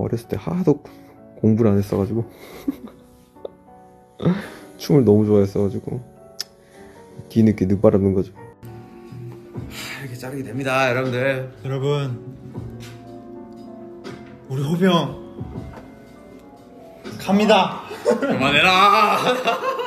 어렸을 때 하도 공부를 안 했어가지고 춤을 너무 좋아했어가지고 뒤늦게 늦바라는 거죠. 이렇게 자르게 됩니다, 여러분들. 여러분, 우리 호비 형 갑니다. 그만해라.